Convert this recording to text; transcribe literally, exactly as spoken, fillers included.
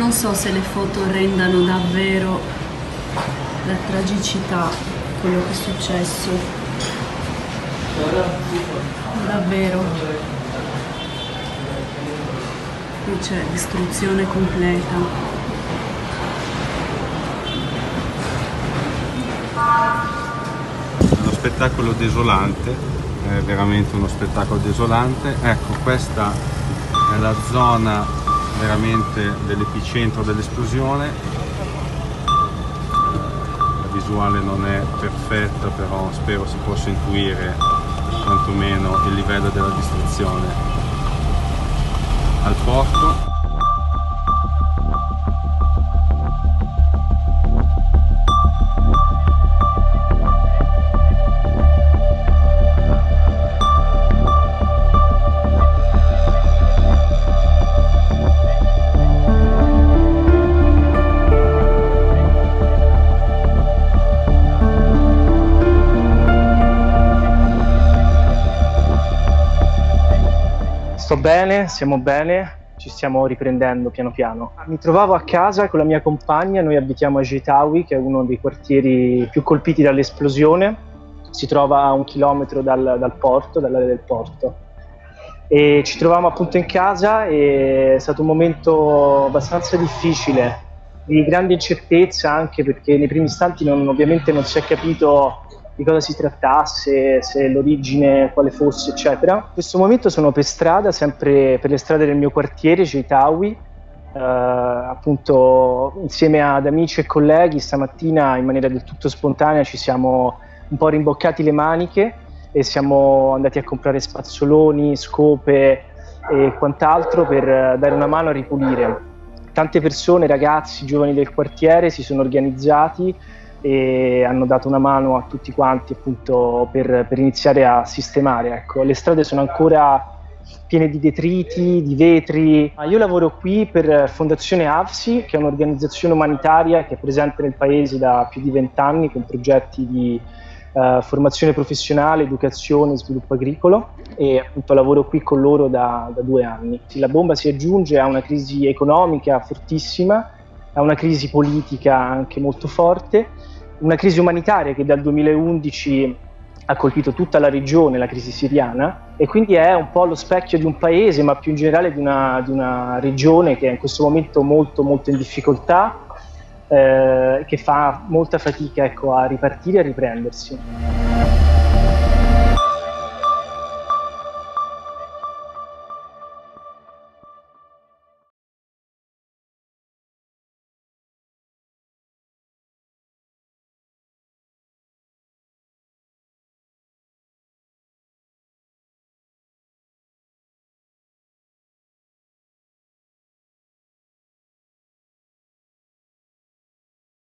non so se le foto rendano davvero la tragicità di quello che è successo. Davvero. Qui c'è distruzione completa. Uno spettacolo desolante, è veramente uno spettacolo desolante. Ecco, questa è la zona veramente dell'epicentro dell'esplosione. La visuale non è perfetta, però spero si possa intuire quantomeno il livello della distruzione al porto. Sto bene, siamo bene, ci stiamo riprendendo piano piano. Mi trovavo a casa con la mia compagna, noi abitiamo a Getawi, che è uno dei quartieri più colpiti dall'esplosione. Si trova a un chilometro dal, dal porto, dall'area del porto. E ci trovavamo appunto in casa e è stato un momento abbastanza difficile, di grande incertezza, anche perché nei primi istanti non, ovviamente non si è capito di cosa si trattasse, se l'origine quale fosse, eccetera. In questo momento sono per strada, sempre per le strade del mio quartiere, Getawi, eh, appunto insieme ad amici e colleghi. Stamattina in maniera del tutto spontanea ci siamo un po' rimboccati le maniche e siamo andati a comprare spazzoloni, scope e quant'altro per dare una mano a ripulire. Tante persone, ragazzi, giovani del quartiere si sono organizzati e hanno dato una mano a tutti quanti appunto per, per iniziare a sistemare. Ecco, le strade sono ancora piene di detriti, di vetri. Io lavoro qui per Fondazione A V S I, che è un'organizzazione umanitaria che è presente nel paese da più di vent'anni con progetti di uh, formazione professionale, educazione e sviluppo agricolo, e appunto lavoro qui con loro da, da due anni. La bomba si aggiunge a una crisi economica fortissima, a una crisi politica anche molto forte, una crisi umanitaria che dal duemilaundici ha colpito tutta la regione, la crisi siriana, e quindi è un po' lo specchio di un paese, ma più in generale di una, di una regione che è in questo momento molto molto in difficoltà, eh, che fa molta fatica, ecco, a ripartire e a riprendersi.